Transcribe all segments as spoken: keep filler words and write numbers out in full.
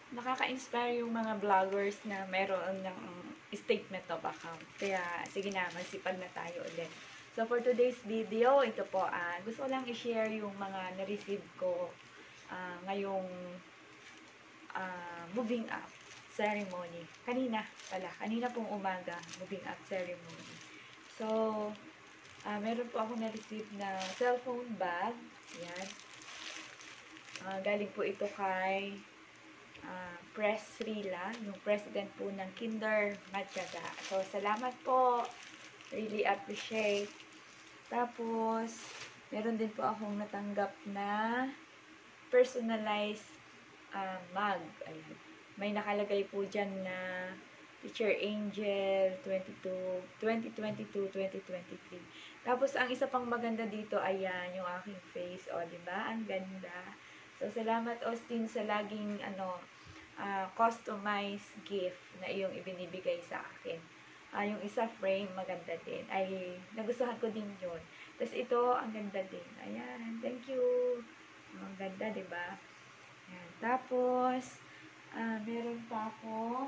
nakaka-inspire yung mga vloggers na meron ng statement of account. Kaya, sige na, magsipag na tayo ulit. So, for today's video, ito po, uh, gusto ko lang i-share yung mga na-receive ko uh, ngayong uh, moving up ceremony. Kanina pala, kanina pong umaga, moving up ceremony. So, uh, meron po ako na-receive na cellphone bag. Yan. Uh, galing po ito kay uh, Press Rila, yung president po ng Kinder Matyaga. So, salamat po. Really appreciate. Tapos, meron din po akong natanggap na personalized uh, mug. Ayan. May nakalagay po dyan na Teacher Angel twenty-two, twenty twenty-two, twenty twenty-three. Tapos, ang isa pang maganda dito, ayan, yung aking face. O, diba? Ang ganda. So, salamat, Austin, sa laging, ano, uh, customized gift na iyong ibinibigay sa akin. Uh, yung isa frame, maganda din. Ay, nagustuhan ko din yun. Tapos, ito, ang ganda din. Ayan, thank you. Ang ganda, diba? Ayan. Tapos, uh, meron pa ako,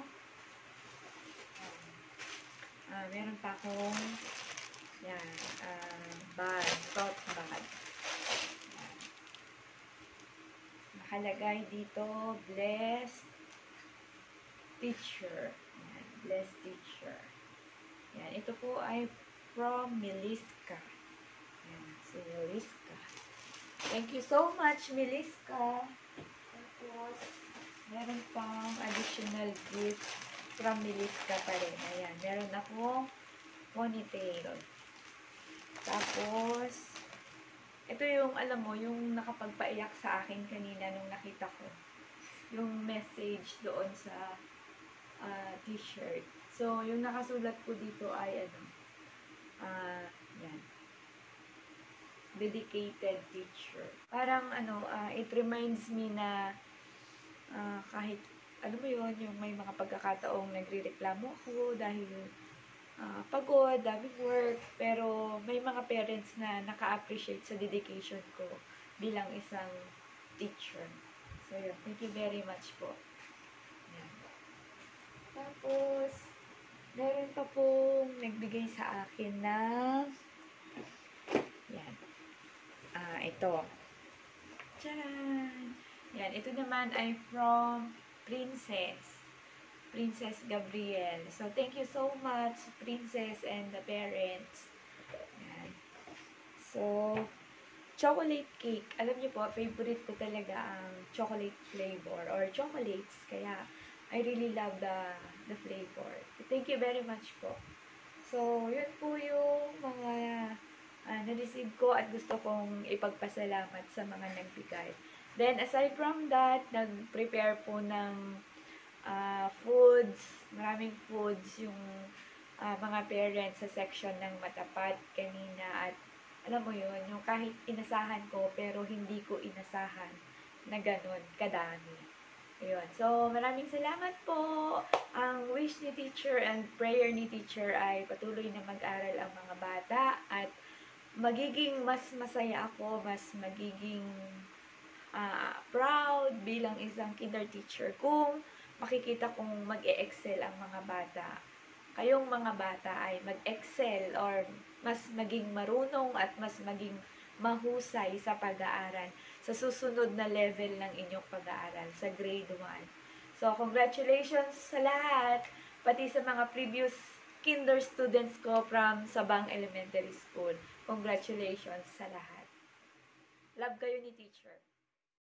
uh, meron pa akong, yan, uh, bag, tote bag. Ayan. Nakalagay dito, blessed teacher. Ayan, blessed teacher. Ayan, ito po ay from Miliska. Ayan, si Miliska. Thank you so much, Miliska. Tapos, meron pang additional gift from Miliska pa rin. Ayan, meron akong ponytail. Tapos, ito yung, alam mo, yung nakapagpaiyak sa akin kanina nung nakita ko. Yung message doon sa uh, t-shirt. So, yung nakasulat po dito ay, ano, ah, uh, yan. Dedicated teacher. Parang, ano, uh, it reminds me na uh, kahit, alam mo yun, yung may mga pagkakataong nagre-reklamo ako dahil uh, pagod, daming work, pero may mga parents na naka-appreciate sa dedication ko bilang isang teacher. So, yun. Thank you very much po. Yan. Tapos, meron pa pong nagbigay sa akin na yan. Ah, ito. Tcharan! Yan, ito naman ay from Princess. Princess Gabriel. So, thank you so much, Princess and the parents. Yan. So, chocolate cake. Alam niyo po, favorite ko talaga ang chocolate flavor or chocolates. Kaya, I really love the the flavor. Thank you very much po. So, yun po yung mga uh, na-receive ko at gusto kong ipagpasalamat sa mga nagbigay. Then, aside from that, nag-prepare po ng uh, foods, maraming foods yung uh, mga parents sa section ng Matapat kanina. At alam mo yun, yung kahit inasahan ko, pero hindi ko inasahan na ganun kadami. Ayun. So, maraming salamat po. Ang wish ni teacher and prayer ni teacher ay patuloy na mag-aral ang mga bata at magiging mas masaya ako, mas magiging uh, proud bilang isang kinder teacher kung makikita kong mag-e-excel ang mga bata. Kayong mga bata ay mag-excel or mas maging marunong at mas maging mahusay sa pag-aaral sa susunod na level ng inyong pag-aaral sa grade one. So, congratulations sa lahat, pati sa mga previous kinder students ko from Sabang Elementary School. Congratulations sa lahat. Love kayo ni teacher.